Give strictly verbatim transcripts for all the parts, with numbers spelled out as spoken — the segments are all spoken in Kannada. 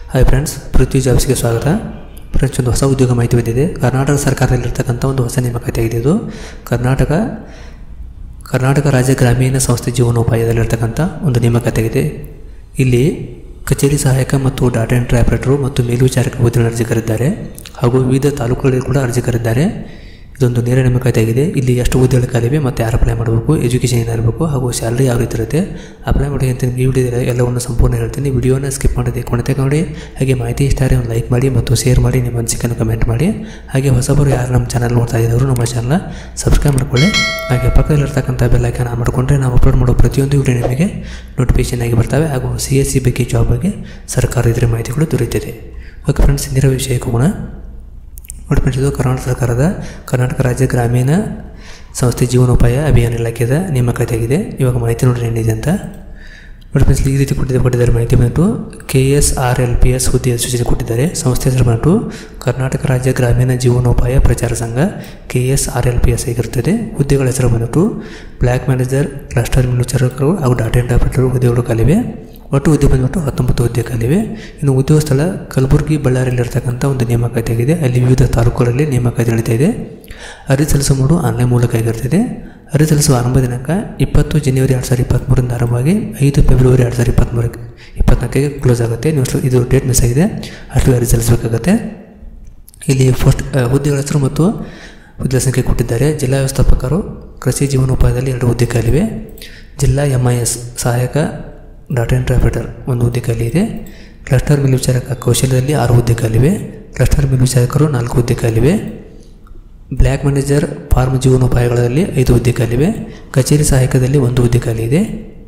ಹಾಯ್ ಫ್ರೆಂಡ್ಸ್, ಪೃಥ್ವಿ ಜಾಬ್ಸ್ಗೆ ಸ್ವಾಗತ. ಫ್ರೆಂಡ್ಸ್, ಒಂದು ಹೊಸ ಉದ್ಯೋಗ ಮಾಹಿತಿ ಬಂದಿದೆ. ಕರ್ನಾಟಕ ಸರ್ಕಾರದಲ್ಲಿರ್ತಕ್ಕಂಥ ಒಂದು ಹೊಸ ನೇಮಕಾತಿ ಆಗಿದೆ. ಇದು ಕರ್ನಾಟಕ ಕರ್ನಾಟಕ ರಾಜ್ಯ ಗ್ರಾಮೀಣ ಸಂಸ್ಥೆ ಜೀವನೋಪಾಯದಲ್ಲಿರ್ತಕ್ಕಂಥ ಒಂದು ನೇಮಕಾತಿ ಆಗಿದೆ. ಇಲ್ಲಿ ಕಚೇರಿ ಸಹಾಯಕ ಮತ್ತು ಡಾಟಾ ಎಂಟ್ರಿ ಆಪರೇಟರು ಮತ್ತು ಮೇಲ್ವಿಚಾರಕ ಹುದ್ದೆಗಳನ್ನು ಅರ್ಜಿ ಕರೆದಿದ್ದಾರೆ. ಹಾಗೂ ವಿವಿಧ ತಾಲೂಕುಗಳಲ್ಲಿ ಕೂಡ ಅರ್ಜಿ ಕರೆದಿದ್ದಾರೆ. ಇದೊಂದು ನೇರ ನೇಮಕಾತಿ ಆಗಿದೆ. ಇಲ್ಲಿ ಎಷ್ಟು ಹುದ್ದೆಗಳು ಖಾಲಿವೆ ಮತ್ತು ಯಾರು ಅಪ್ಲೈ ಮಾಡಬೇಕು, ಎಜುಕೇಷನ್ ಏನಿರಬೇಕು ಹಾಗೂ ಸ್ಯಾಲರಿ ಯಾವ ರೀತಿ ಇರುತ್ತೆ, ಅಪ್ಲೈ ಮಾಡಿ ಅಂತ ಈ ವಿಡಿಯೋದಲ್ಲಿ ಎಲ್ಲವನ್ನು ಸಂಪೂರ್ಣ ಹೇಳ್ತೀನಿ. ವಿಡಿಯೋನ ಸ್ಕಿಪ್ ಮಾಡದೆ ಕೊನೆಗೆ ನೋಡಿ. ಹಾಗೆ ಮಾಹಿತಿ ಇಷ್ಟ ಆದರೆ ಒಂದು ಲೈಕ್ ಮಾಡಿ ಮತ್ತು ಶೇರ್ ಮಾಡಿ, ನಿಮ್ಮ ಅನಿಸಿಕೆಯನ್ನು ಕಮೆಂಟ್ ಮಾಡಿ. ಹಾಗೆ ಹೊಸಬರು ಯಾರು ನಮ್ಮ ಚಾನಲ್ ನೋಡ್ತಾ ಇದ್ದವರು ನಮ್ಮ ಚಾನಲ್ನ ಸಬ್ಸ್ಕ್ರೈಬ್ ಮಾಡ್ಕೊಳ್ಳಿ. ಹಾಗೆ ಪಕ್ಕದಲ್ಲಿರ್ತಕ್ಕಂಥ ಬೆಲ್ ಐಕಾನ್ ಆನ್ ಮಾಡಿಕೊಂಡ್ರೆ ನಾವು ಅಪ್ಲೋಡ್ ಮಾಡೋ ಪ್ರತಿಯೊಂದು ವಿಡಿಯೋ ನಿಮಗೆ ನೋಟಿಫಿಕೇಷನ್ ಆಗಿ ಬರ್ತವೆ. ಹಾಗೂ ಸಿ ಎಸ್ ಸಿ ಬಗ್ಗೆ ಜಾಬ್ ಬಗ್ಗೆ ಸರ್ಕಾರ ಇದರ ಮಾಹಿತಿಗಳು ದೊರೆಯುತ್ತದೆ. ಓಕೆ ಫ್ರೆಂಡ್ಸ್, ಇಂದಿನ ವಿಷಯಕ್ಕೆ ಹೋಗೋಣ. ನೋಡಿ ಫ್ರೆಂಡ್ಸ್, ಇದು ಕರ್ನಾಟಕ ಸರ್ಕಾರದ ಕರ್ನಾಟಕ ರಾಜ್ಯ ಗ್ರಾಮೀಣ ಸಂಸ್ಥೆ ಜೀವನೋಪಾಯ ಅಭಿಯಾನ ಇಲಾಖೆಯ ನೇಮಕಾತಿ ಆಗಿದೆ. ಇವಾಗ ಮಾಹಿತಿ ನೋಡ್ರಿ ಏನಿದೆ ಅಂತ. ನೋಡಿ ಫ್ರೆಂಡ್ಸ್, ಈ ರೀತಿ ಕೊಟ್ಟಿದ್ದಾರೆ ಕೊಟ್ಟಿದ್ದಾರೆ ಮಾಹಿತಿ ಬಂದು K S R L P S ಹುದ್ದೆಯ ಸೂಚನೆ ಕೊಟ್ಟಿದ್ದಾರೆ. ಸಂಸ್ಥೆ ಹೆಸರು ಬಂದು ಕರ್ನಾಟಕ ರಾಜ್ಯ ಗ್ರಾಮೀಣ ಜೀವನೋಪಾಯ ಪ್ರಚಾರ ಸಂಘ, K S R L P S ಆಗಿರುತ್ತದೆ. ಹುದ್ದೆಗಳ ಹೆಸರು ಬಂದು ಬ್ಲ್ಯಾಕ್ ಮ್ಯಾನೇಜರ್, ಕ್ಲಸ್ಟರ್ ಮೇಲ್ವಿಚಾರಕರು ಹಾಗೂ ಡಾಟಾ ಎಂಟ್ರಿ ಆಪರೇಟರ್ ಹುದ್ದೆಗಳು ಖಾಲಿವೆ. ಒಟ್ಟು ಹುದ್ದೆ ಬಂದುಬಿಟ್ಟು ಹತ್ತೊಂಬತ್ತು ಹುದ್ದೆ ಖಾಲಿವೆ. ಇನ್ನು ಉದ್ಯೋಗ ಸ್ಥಳ ಕಲಬುರಗಿ, ಬಳ್ಳಾರಿಯಲ್ಲಿರ್ತಕ್ಕಂಥ ಒಂದು ನೇಮಕಾತಿ ಆಗಿದೆ. ಅಲ್ಲಿ ವಿವಿಧ ತಾಲೂಕುಗಳಲ್ಲಿ ನೇಮಕಾತಿ ನಡೀತಾ ಇದೆ. ಅರ್ಜಿ ಸಲ್ಲಿಸುವ ಮೂಡು ಆನ್ಲೈನ್ ಮೂಲಕ ಆಗಿರ್ತದೆ. ಅರ್ಜಿ ಸಲ್ಲಿಸುವ ಆರಂಭ ದಿನಾಂಕ ಇಪ್ಪತ್ತು ಜನವರಿ ಎರಡು ಸಾವಿರದ ಇಪ್ಪತ್ತ್ಮೂರರಿಂದ ಆರಂಭವಾಗಿ ಐದು ಫೆಬ್ರವರಿ ಎರಡು ಸಾವಿರದ ಇಪ್ಪತ್ತ್ಮೂರಕ್ಕೆ ಇಪ್ಪತ್ನಾಲ್ಕಿಗೆ ಕ್ಲೋಸ್ ಆಗುತ್ತೆ. ನೀವು ಇದು ಡೇಟ್ ಮಿಸ್ ಆಗಿದೆ, ಅಷ್ಟು ಅರ್ಜಿ ಸಲ್ಲಿಸಬೇಕಾಗತ್ತೆ. ಇಲ್ಲಿ ಫಸ್ಟ್ ಹುದ್ದೆಗಳ ಹೆಸರು ಮತ್ತು ಹುದ್ದೆ ಸಂಖ್ಯೆ ಕೊಟ್ಟಿದ್ದಾರೆ. ಜಿಲ್ಲಾ ವ್ಯವಸ್ಥಾಪಕರು ಕೃಷಿ ಜೀವನೋಪಾಯದಲ್ಲಿ ಎರಡು ಹುದ್ದೆ ಖಾಲಿವೆ. ಜಿಲ್ಲಾ ಎಂ ಐ ಎಸ್ ಸಹಾಯಕ ಡಾಟಾ ಎಂಟ್ರಿ ಆಪರೇಟರ್ ಒಂದು ಹುದ್ದೆ ಖಾಲಿ ಇದೆ. ಕ್ಲಸ್ಟರ್ ಮೇಲ್ವಿಚಾರಕ ಕೌಶಲ್ಯದಲ್ಲಿ ಆರು ಹುದ್ದೆ ಖಾಲಿವೆ. ಕ್ಲಸ್ಟರ್ ಮೇಲ್ವಿಚಾರಕರು ನಾಲ್ಕು ಹುದ್ದೆ ಖಾಲಿವೆ. ಬ್ಲ್ಯಾಕ್ ಮ್ಯಾನೇಜರ್ ಫಾರ್ಮ್ ಜೀವನೋಪಾಯಗಳಲ್ಲಿ ಐದು ಹುದ್ದೆ ಖಾಲಿವೆ. ಕಚೇರಿ ಸಹಾಯಕದಲ್ಲಿ ಒಂದು ಹುದ್ದೆ ಖಾಲಿ ಇದೆ.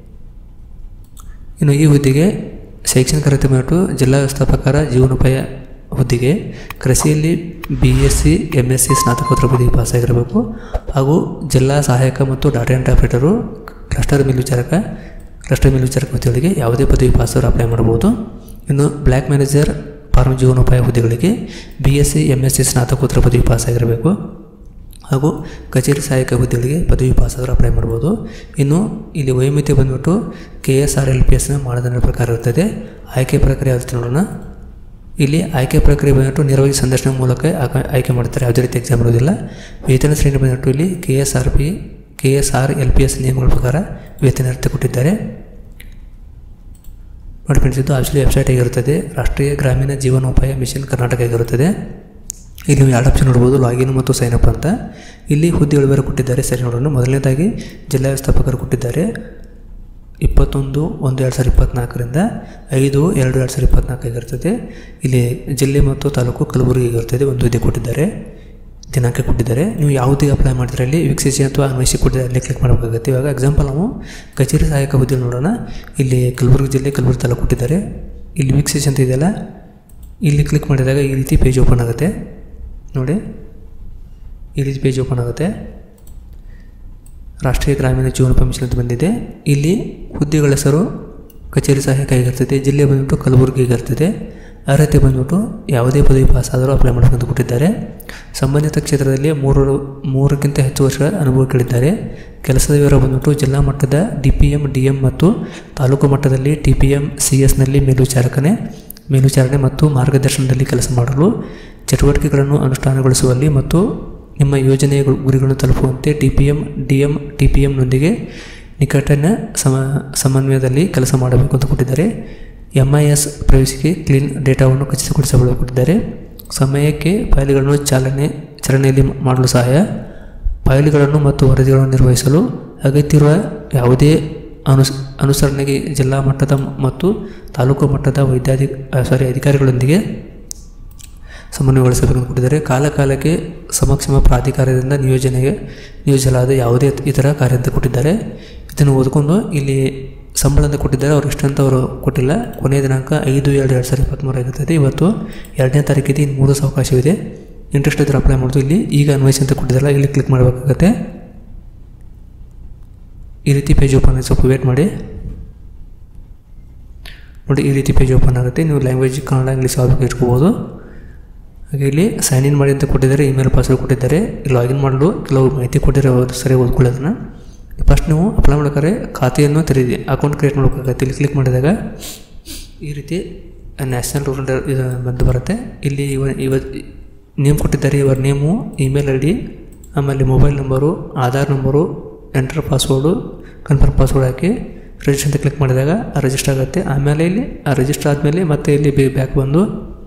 ಇನ್ನು ಈ ಹುದ್ದೆಗೆ ಶೈಕ್ಷಣಿಕ ಅರ್ಹತೆ ಬಂದು ಜಿಲ್ಲಾ ವ್ಯವಸ್ಥಾಪಕರ ಜೀವನೋಪಾಯ ಹುದ್ದೆಗೆ ಕೃಷಿಯಲ್ಲಿ B S C M S C ಸ್ನಾತಕೋತ್ತರ ಪದವಿ ಪಾಸಾಗಿರಬೇಕು. ಹಾಗೂ ಜಿಲ್ಲಾ ಸಹಾಯಕ ಮತ್ತು ಡಾಟಾ ಎಂಟ್ರಿ ಆಪರೇಟರು ಕ್ಲಸ್ಟರ್ ಮೇಲ್ವಿಚಾರಕ ಕ್ಲಸ್ಟರ್ ಮೇಲ್ವಿಚಾರಕ ಹುದ್ದೆಗಳಿಗೆ ಯಾವುದೇ ಪದವಿ ಪಾಸವರು ಅಪ್ಲೈ ಮಾಡಬಹುದು. ಇನ್ನು ಬ್ಲ್ಯಾಕ್ ಮ್ಯಾನೇಜರ್ ಫಾರ್ಮ್ ಜೀವನೋಪಾಯ ಹುದ್ದೆಗಳಿಗೆ B S C M S C ಸ್ನಾತಕೋತ್ತರ ಪದವಿ ಪಾಸಾಗಿರಬೇಕು. ಹಾಗೂ ಕಚೇರಿ ಸಹಾಯಕ ಹುದ್ದೆಗಳಿಗೆ ಪದವಿ ಪಾಸಾದರೂ ಅಪ್ಲೈ ಮಾಡ್ಬೋದು. ಇನ್ನು ಇಲ್ಲಿ ವಯೋಮಿತಿ ಬಂದುಬಿಟ್ಟು K S R L P ಎಸ್ನ ಮಾನದಂಡ ಪ್ರಕಾರ ಇರ್ತದೆ. ಆಯ್ಕೆ ಪ್ರಕ್ರಿಯೆ ಯಾವ್ದು ನೋಡೋಣ. ಇಲ್ಲಿ ಆಯ್ಕೆ ಪ್ರಕ್ರಿಯೆ ಬಂದುಬಿಟ್ಟು ನೇರವಾಗಿ ಸಂದರ್ಶನ ಮೂಲಕ ಆಯ್ಕೆ ಮಾಡ್ತಾರೆ. ಯಾವುದೇ ರೀತಿ ಎಕ್ಸಾಮ್ ಇರೋದಿಲ್ಲ. ವೇತನ ಶ್ರೇಣಿ ಬಂದುಬಿಟ್ಟು ಇಲ್ಲಿ K S R P K S R L P S ನಿಯಮಗಳ ಪ್ರಕಾರ ವೇತನ ಅರ್ಥ ಕೊಟ್ಟಿದ್ದಾರೆ. ನೋಡಿ ಫ್ರೆಂಡ್ಸ್, ಇದು ಆಕ್ಚುಲಿ ವೆಬ್ಸೈಟ್ ಆಗಿರುತ್ತದೆ. ರಾಷ್ಟ್ರೀಯ ಗ್ರಾಮೀಣ ಜೀವನೋಪಾಯ ಮಿಷನ್ ಕರ್ನಾಟಕ ಆಗಿರುತ್ತದೆ. ಇಲ್ಲಿ ನೀವು ಎರಡು ಆಪ್ಷನ್ ನೋಡ್ಬೋದು, ಲಾಗಿನ್ ಮತ್ತು ಸೈನ್ ಅಪ್ ಅಂತ. ಇಲ್ಲಿ ಹುದ್ದೆಗಳು ಬೇರೆ ಕೊಟ್ಟಿದ್ದಾರೆ. ಸರಿ ನೋಡೋಣ. ಮೊದಲನೇದಾಗಿ ಜಿಲ್ಲಾ ವ್ಯವಸ್ಥಾಪಕರು ಕೊಟ್ಟಿದ್ದಾರೆ. ಇಪ್ಪತ್ತೊಂದು ಒಂದು ಎರಡು ಸಾವಿರದ ಇಪ್ಪತ್ತ್ನಾಲ್ಕರಿಂದ ಐದು ಎರಡು ಎರಡು ಸಾವಿರದ ಇಪ್ಪತ್ತ್ನಾಲ್ಕು ಆಗಿರ್ತದೆ. ಇಲ್ಲಿ ಜಿಲ್ಲೆ ಮತ್ತು ತಾಲೂಕು ಕಲಬುರಗಿ ಆಗಿರ್ತದೆ. ಒಂದು ಹುದ್ದೆ ಕೊಟ್ಟಿದ್ದಾರೆ, ದಿನಾಂಕ ಕೊಟ್ಟಿದ್ದಾರೆ. ನೀವು ಯಾವುದೇ ಅಪ್ಲೈ ಮಾಡಿದ್ರೆ ಅಲ್ಲಿ ವೀಕ್ಷಿಸಿ ಅಥವಾ ಅನ್ವಯಿಸಿ ಕೊಟ್ಟಿದ್ದಾರೆ, ಅಲ್ಲಿ ಕ್ಲಿಕ್ ಮಾಡಬೇಕಾಗುತ್ತೆ. ಇವಾಗ ಎಕ್ಸಾಂಪಲ್ ನಾವು ಕಚೇರಿ ಸಹಾಯಕ ಹುದ್ದೆ ನೋಡೋಣ. ಇಲ್ಲಿ ಕಲಬುರಗಿ ಜಿಲ್ಲೆ ಕಲಬುರಗಿ ತಾಲೂಕು ಕೊಟ್ಟಿದ್ದಾರೆ. ಇಲ್ಲಿ ವೀಕ್ಷಿಸಿ ಅಂತ ಇದೆಯಲ್ಲ, ಇಲ್ಲಿ ಕ್ಲಿಕ್ ಮಾಡಿದಾಗ ಈ ರೀತಿ ಪೇಜ್ ಓಪನ್ ಆಗುತ್ತೆ. ನೋಡಿ, ಈ ರೀತಿ ಪೇಜ್ ಓಪನ್ ಆಗುತ್ತೆ. ರಾಷ್ಟ್ರೀಯ ಗ್ರಾಮೀಣ ಜೀವನೋಪಾಯ ಮಿಷನ್ ಅಂತ ಬಂದಿದೆ. ಇಲ್ಲಿ ಹುದ್ದೆಗಳ ಹೆಸರು ಕಚೇರಿ ಸಹಾಯಕ ಆಗಿರ್ತದೆ. ಜಿಲ್ಲೆ ಬಂದ್ಬಿಟ್ಟು ಕಲಬುರಗಿ ಆಗಿರ್ತದೆ. ಅರ್ಹತೆ ಬಂದ್ಬಿಟ್ಟು ಯಾವುದೇ ಪದವಿ ಪಾಸ್ ಆದರೂ ಅಪ್ಲೈ ಮಾಡಬೇಕಂತ ಕೊಟ್ಟಿದ್ದಾರೆ. ಸಂಬಂಧಿತ ಕ್ಷೇತ್ರದಲ್ಲಿ ಮೂರು ಮೂರಕ್ಕಿಂತ ಹೆಚ್ಚು ವರ್ಷ ಅನುಭವ ಕೇಳಿದ್ದಾರೆ. ಕೆಲಸದ ವಿವರ ಬಂದ್ಬಿಟ್ಟು ಜಿಲ್ಲಾ ಮಟ್ಟದ D P M D M ಮತ್ತು ತಾಲೂಕು ಮಟ್ಟದಲ್ಲಿ ಟಿ ಪಿ ಎಮ್ ಸಿ ಎಸ್ನಲ್ಲಿ ಮೇಲ್ವಿಚಾರಕನೆ ಮೇಲ್ವಿಚಾರಣೆ ಮತ್ತು ಮಾರ್ಗದರ್ಶನದಲ್ಲಿ ಕೆಲಸ ಮಾಡಲು, ಚಟುವಟಿಕೆಗಳನ್ನು ಅನುಷ್ಠಾನಗೊಳಿಸುವಲ್ಲಿ ಮತ್ತು ನಿಮ್ಮ ಯೋಜನೆಯ ಗುರಿಗಳನ್ನು ತಲುಪುವಂತೆ T P M D M T P ಎಮ್ನೊಂದಿಗೆ ನಿಕಟನ ಸಮ ಸಮನ್ವಯದಲ್ಲಿ ಕೆಲಸ ಮಾಡಬೇಕು ಅಂತ ಕೊಟ್ಟಿದ್ದಾರೆ. ಎಮ್ ಐ ಎಸ್ ಪ್ರವೇಶಿಗೆ ಕ್ಲೀನ್ ಡೇಟಾವನ್ನು ಖಚಿತಪಡಿಸಲು ಕೊಟ್ಟಿದ್ದಾರೆ. ಸಮಯಕ್ಕೆ ಫೈಲ್ಗಳನ್ನು ಚಾಲನೆ ಚಲನೆಯಲ್ಲಿ ಮಾಡಲು ಸಹಾಯ, ಫೈಲ್ಗಳನ್ನು ಮತ್ತು ವರದಿಗಳನ್ನು ನಿರ್ವಹಿಸಲು ಅಗತ್ಯವಿರುವ ಯಾವುದೇ ಅನುಸ್ ಅನುಸರಣೆಗೆ ಜಿಲ್ಲಾ ಮಟ್ಟದ ಮತ್ತು ತಾಲೂಕು ಮಟ್ಟದ ವೈದ್ಯಾಧಿ ಸಾರಿ ಅಧಿಕಾರಿಗಳೊಂದಿಗೆ ಸಮನ್ವಯಗೊಳಿಸಬೇಕೆಂದು ಕೊಟ್ಟಿದ್ದಾರೆ. ಕಾಲ ಕಾಲಕ್ಕೆ ಸಮಕ್ಷಮ ಪ್ರಾಧಿಕಾರದಿಂದ ನಿಯೋಜನೆಗೆ ನಿಯೋಜಿಸಲಾದ ಯಾವುದೇ ಇತರ ಕಾರ್ಯ ಅಂತ ಕೊಟ್ಟಿದ್ದಾರೆ. ಇದನ್ನು ಓದ್ಕೊಂಡು ಇಲ್ಲಿ ಸಂಬಳ ಅಂತ ಕೊಟ್ಟಿದ್ದಾರೆ. ಅವರು ಇಷ್ಟಂತ ಅವರು ಕೊಟ್ಟಿಲ್ಲ. ಕೊನೆಯ ದಿನಾಂಕ ಐದು ಎರಡು ಎರಡು ಸಾವಿರದ ಇಪ್ಪತ್ತ್ಮೂರು ಆಗಿರ್ತದೆ. ಇವತ್ತು ಎರಡನೇ ತಾರೀಕಿದೆ. ಇನ್ನು ಮೂರು ದಿವಸ ಅವಕಾಶವಿದೆ. ಇಂಟ್ರೆಸ್ಟ್ ಇದ್ದರೆ ಅಪ್ಲೈ ಮಾಡೋದು. ಇಲ್ಲಿ ಈಗ ಅನ್ವಯಿಸಿ ಅಂತ ಕೊಟ್ಟಿದ್ದಾರಲ್ಲ, ಇಲ್ಲಿ ಕ್ಲಿಕ್ ಮಾಡಬೇಕಾಗತ್ತೆ. ಈ ರೀತಿ ಪೇಜ್ ಓಪನ್ ಆಗಿ ಸ್ವಲ್ಪ ವೇಟ್ ಮಾಡಿ. ನೋಡಿ, ಈ ರೀತಿ ಪೇಜ್ ಓಪನ್ ಆಗುತ್ತೆ. ನೀವು ಲ್ಯಾಂಗ್ವೇಜ್ ಕನ್ನಡ ಇಂಗ್ಲೀಷ್ ಯಾವುದು ಇಟ್ಕೋಬೋದು. ಹಾಗೆ ಇಲ್ಲಿ ಸೈನ್ ಇನ್ ಮಾಡಿ ಅಂತ ಕೊಟ್ಟಿದ್ದಾರೆ. ಇಮೇಲ್ ಪಾಸ್ವರ್ಡ್ ಕೊಟ್ಟಿದ್ದಾರೆ. ಲಾಗಿನ್ ಮಾಡಲು ಕೆಲವು ಮಾಹಿತಿ ಕೊಟ್ಟಿದ್ದಾರೆ, ಸರಿಯಾಗಿ ಓದ್ಕೊಳ್ಳೋದನ್ನು. ಫಸ್ಟ್ ನೀವು ಅಪ್ಲೈ ಮಾಡ್ಬೇಕಾದ್ರೆ ಖಾತೆಯನ್ನು ತೆರೀರಿ, ಅಕೌಂಟ್ ಕ್ರಿಯೇಟ್ ಮಾಡಬೇಕಾಗತ್ತೆ. ಇಲ್ಲಿ ಕ್ಲಿಕ್ ಮಾಡಿದಾಗ ಈ ರೀತಿ ನ್ಯಾಷನಲ್ ರೂರಲ್ ಇದು ಬಂದು ಬರುತ್ತೆ. ಇಲ್ಲಿ ಇವ ಇವ ನೇಮ್ ಕೊಟ್ಟಿದ್ದಾರೆ, ಇವರ ನೇಮು, ಇಮೇಲ್ ಐ ಡಿ, ಆಮೇಲೆ mobile number, Aadhaar number, enter password, confirm password ಹಾಕಿ ರಿಜಿಸ್ಟರ್ ಅಂತ ಕ್ಲಿಕ್ ಮಾಡಿದಾಗ ರಿಜಿಸ್ಟರ್ ಆಗುತ್ತೆ. ಆಮೇಲೆ ಇಲ್ಲಿ ರಿಜಿಸ್ಟರ್ ಆದಮೇಲೆ ಮತ್ತೆ ಇಲ್ಲಿ ಬ್ಯಾಕ್ ಬಂದು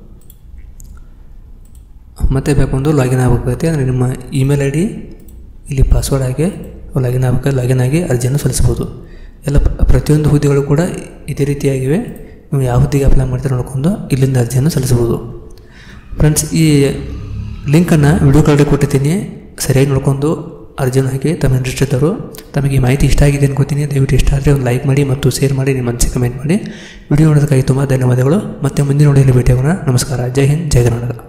ಮತ್ತೆ ಬ್ಯಾಕ್ ಬಂದು ಲಾಗಿನ್ ಆಗಬೇಕಾಗುತ್ತೆ. ಅಂದರೆ ನಿಮ್ಮ ಇಮೇಲ್ ಐ ಡಿ ಇಲ್ಲಿ ಪಾಸ್ವರ್ಡ್ ಹಾಕಿ ಲಾಗಿನ್ ಆಗಬೇಕು. ಲಾಗಿನ್ ಆಗಿ ಅರ್ಜಿಯನ್ನು ಸಲ್ಲಿಸ್ಬೋದು. ಎಲ್ಲ ಪ್ರತಿಯೊಂದು ಹುದ್ದೆಗಳು ಕೂಡ ಇದೇ ರೀತಿಯಾಗಿವೆ. ನೀವು ಯಾವ ಹುದ್ದೆಗೆ ಅಪ್ಲೈ ಮಾಡ್ತೀರ ನೋಡ್ಕೊಂಡು ಇಲ್ಲಿಂದ ಅರ್ಜಿಯನ್ನು ಸಲ್ಲಿಸ್ಬೋದು. ಫ್ರೆಂಡ್ಸ್, ಈ ಲಿಂಕನ್ನು ವಿಡಿಯೋ ಕಾಲ್ಗೆ ಕೊಟ್ಟಿದ್ದೀನಿ, ಸರಿಯಾಗಿ ನೋಡ್ಕೊಂಡು ಅರ್ಜಿಯನ್ನು ಹಾಕಿ ತಮ್ಮ ಇಂಟ್ರೆಸ್ಟ್ ಇದ್ದರು. ತಮಗೆ ಮಾಹಿತಿ ಇಷ್ಟ ಆಗಿದೆ ಅನ್ಕೋತೀನಿ. ದಯವಿಟ್ಟು ಇಷ್ಟ ಆದರೆ ಒಂದು ಲೈಕ್ ಮಾಡಿ ಮತ್ತು ಶೇರ್ ಮಾಡಿ, ನಿಮ್ಮ ಮನಸ್ಸಿಗೆ ಕಮೆಂಟ್ ಮಾಡಿ. ವಿಡಿಯೋ ನೋಡೋದಕ್ಕಾಗಿ ತುಂಬ ಧನ್ಯವಾದಗಳು. ಮತ್ತೆ ಮುಂದಿನ ವಿಡಿಯೋದಲ್ಲಿ ಭೇಟಿಯಾಗೋಣ. ನಮಸ್ಕಾರ. ಜೈ ಹಿಂದ್, ಜೈ ಕರ್ನಾಟಕ.